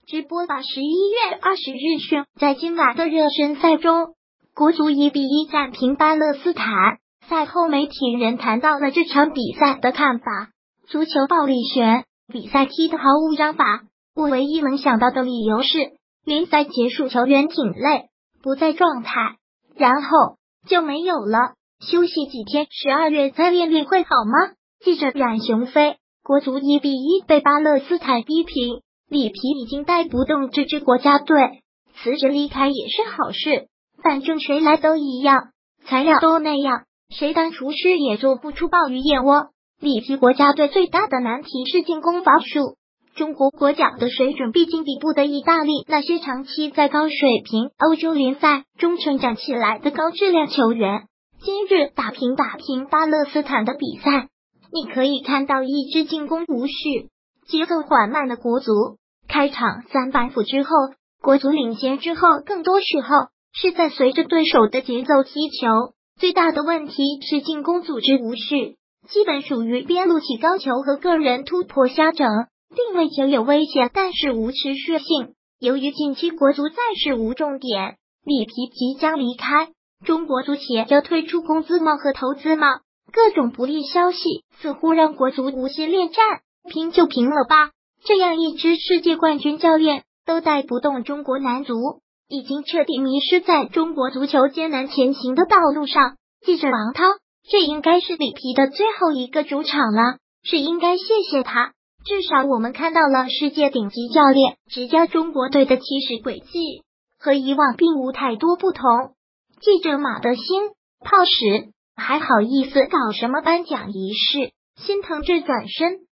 直播吧。11月20日讯，在今晚的热身赛中，国足1-1战平巴勒斯坦。赛后媒体人谈到了这场比赛的看法。足球暴力悬，比赛踢得毫无章法。我唯一能想到的理由是，联赛结束，球员挺累，不在状态，然后就没有了，休息几天，12月再练练会好吗？记者冉雄飞，国足1-1被巴勒斯坦逼平，里皮已经带不动这支国家队，辞职离开也是好事，反正谁来都一样，材料都那样，谁当厨师也做不出鲍鱼燕窝。里皮国家队最大的难题是进攻防守，中国国脚的水准毕竟比不得意大利那些长期在高水平欧洲联赛中成长起来的高质量球员。今日打平巴勒斯坦的比赛，你可以看到一支进攻无序、节奏缓慢的国足。开场300分之后，国足领先之后，更多时候是在随着对手的节奏踢球。最大的问题是进攻组织无序，基本属于边路起高球和个人突破瞎整，定位球有危险，但是无持续性。由于近期国足赛事无重点，里皮即将离开，中国足协则推出工资帽和投资帽，各种不利消息似乎让国足无心恋战，拼就拼了吧。这样一支世界冠军教练都带不动中国男足，已经彻底迷失在中国足球艰难前行的道路上。记者王涛，这应该是里皮的最后一个主场了，是应该谢谢他，至少我们看到了世界顶级教练执教中国队的起始轨迹，和以往并无太多不同。记者马德兴，炮使还好意思搞什么颁奖仪式，心疼这转身。